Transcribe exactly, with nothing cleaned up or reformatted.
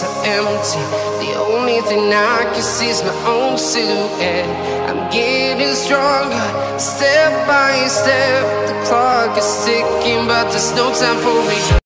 so empty. The only thing I can see is my own silhouette. I'm getting stronger, step by step. The clock is ticking, but there's no time for me.